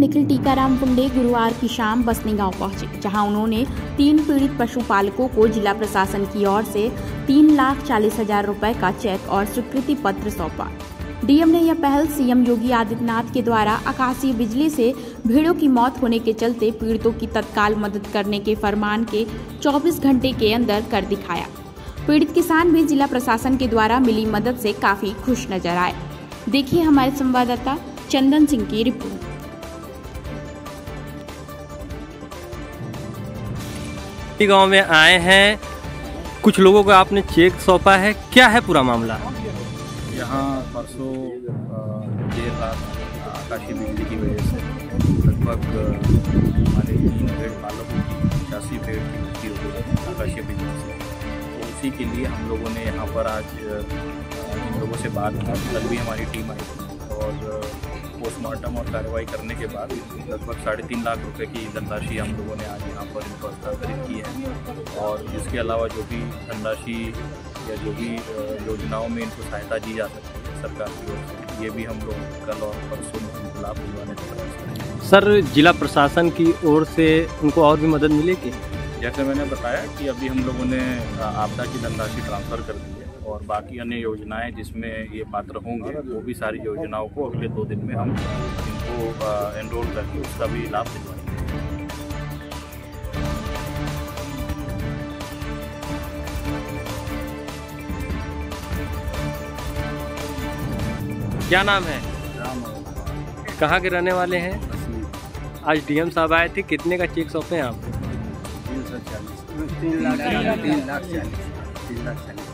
निखिल टीकाराम पुंडे गुरुवार की शाम बसनी गांव पहुंचे, जहां उन्होंने 3 पीड़ित पशुपालकों को जिला प्रशासन की ओर से 3,40,000 रुपए का चेक और स्वीकृति पत्र सौंपा। डीएम ने यह पहल सीएम योगी आदित्यनाथ के द्वारा आकाशीय बिजली से भेड़ों की मौत होने के चलते पीड़ितों की तत्काल मदद करने के फरमान के 24 घंटे के अंदर कर दिखाया। पीड़ित किसान भी जिला प्रशासन के द्वारा मिली मदद से काफी खुश नजर आए। देखिए हमारे संवाददाता चंदन सिंह की रिपोर्ट। गांव में आए हैं, कुछ लोगों को आपने चेक सौंपा है, क्या है पूरा मामला? यहाँ परसों देर रात आकाशीय बिजली की वजह से लगभग हमारे 3 भेड़ पालकों की 85 भेड़ की मृत्यु हो गई आकाशीय बिजली से। तो उसी के लिए हम लोगों ने यहाँ पर आज इन लोगों से बात की। कल भी हमारी टीम आई और पोस्टमार्टम और कार्रवाई करने के बाद लगभग 3.5 लाख रुपए की धनराशि हम लोगों ने आज यहाँ पर इनको हस्तांतरित की है। और इसके अलावा जो भी धनराशि या जो भी योजनाओं में इनको सहायता दी जा सकती है सरकार की ओर से, ये भी हम लोग कल और परसों उनको लाभ दिलवाने का प्रयास करेंगे। सर, जिला प्रशासन की ओर से उनको और भी मदद मिलेगी? जैसे मैंने बताया कि अभी हम लोगों ने आपदा की धनराशि ट्रांसफ़र कर दी है और बाकी अन्य योजनाएं जिसमें ये पात्र होंगे वो भी सारी योजनाओं को अगले 2 दिन में हम इनको एनरोल करके उसका भी लाभ दिलवाएंगे। क्या नाम है? कहाँ के रहने वाले हैं? आज डीएम साहब आए थे, कितने का चेक सौंपे हैं आप? 3 लाख 40।